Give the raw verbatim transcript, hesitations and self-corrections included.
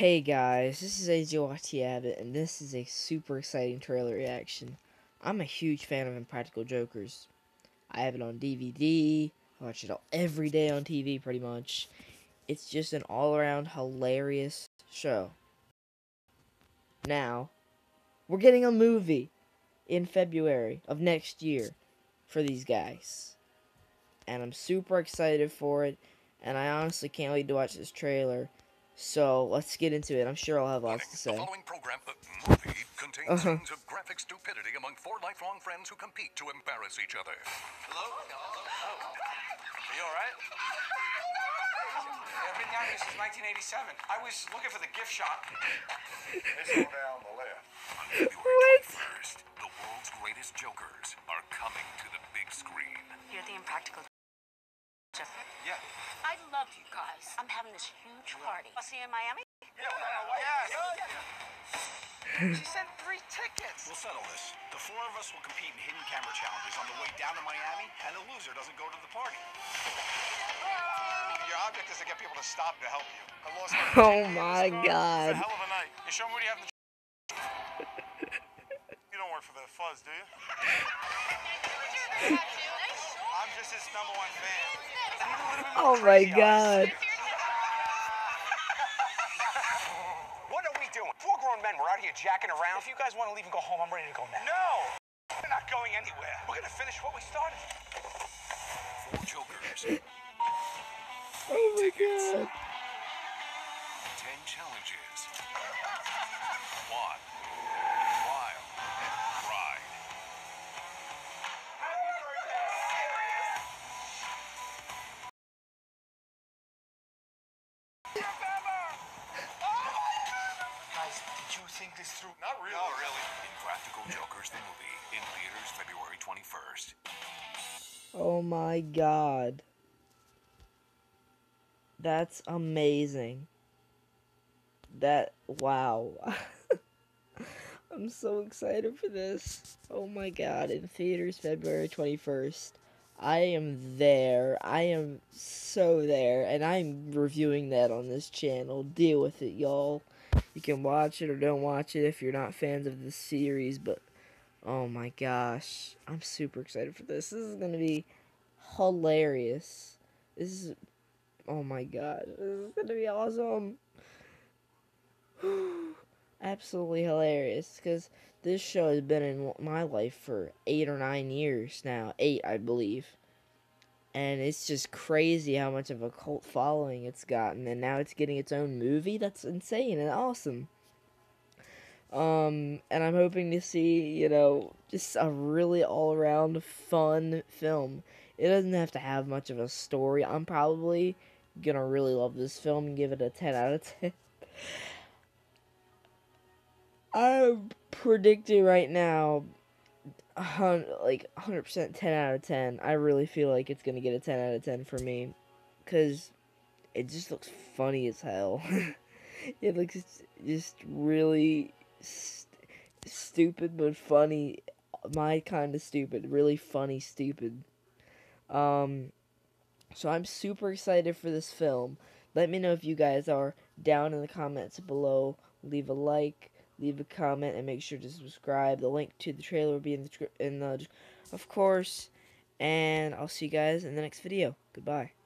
Hey guys, this is A J Y T Abbott, and this is a super exciting trailer reaction. I'm a huge fan of Impractical Jokers. I have it on D V D, I watch it all, every day on T V pretty much. It's just an all-around hilarious show. Now, we're getting a movie in February of next year for these guys. And I'm super excited for it, and I honestly can't wait to watch this trailer. So, let's get into it. I'm sure I'll have lots to say. The following program, uh, movie contains Uh-huh. scenes of graphic stupidity among four lifelong friends who compete to embarrass each other. Hello? Oh. Are you alright? Yeah, I've been down here since nineteen eighty-seven. I was looking for the gift shop. Let's go down the left. On February twenty-first, the world's greatest jokers are coming to the big screen. You're the Impractical Joker. Yeah. I love you guys. I'm having this huge party. I'll see you in Miami. Yeah, yeah. She sent three tickets. We'll settle this. The four of us will compete in hidden camera challenges on the way down to Miami, and the loser doesn't go to the party. Your object is to get people to stop to help you. I lost Oh my god. It's a hell of a night. You show me what you have in the... You don't work for the fuzz, do you? I'm just his number one fan. Oh my god. What are we doing? Four grown men, we're out here jacking around. If you guys want to leave and go home, I'm ready to go now. No! We're not going anywhere. We're going to finish what we started. Four jokers, Oh my god. ten challenges, one wild ride. Guys, did you think this through? Not really. Not really. Impractical Jokers, the movie, in theaters February twenty-first. Oh my god. That's amazing. That, wow. I'm so excited for this. Oh my god, in theaters February twenty-first. I am there. I am so there. And I'm reviewing that on this channel. Deal with it, y'all. You can watch it or don't watch it if you're not fans of the series, but oh my gosh. I'm super excited for this. This is going to be hilarious. This is, oh my god. This is going to be awesome. Absolutely hilarious, because this show has been in my life for eight or nine years now. Eight, I believe. And it's just crazy how much of a cult following it's gotten, and now it's getting its own movie. That's insane and awesome. Um, and I'm hoping to see, you know, just a really all-around fun film. It doesn't have to have much of a story. I'm probably gonna really love this film and give it a ten out of ten. I'm predicting right now, like one hundred percent ten out of ten. I really feel like it's going to get a ten out of ten for me, because it just looks funny as hell. It looks just really st stupid but funny. My kind of stupid. Really funny stupid. Um, so I'm super excited for this film. Let me know if you guys are down in the comments below. Leave a like. Leave a comment and make sure to subscribe. The link to the trailer will be in the, in the, of course. And I'll see you guys in the next video. Goodbye.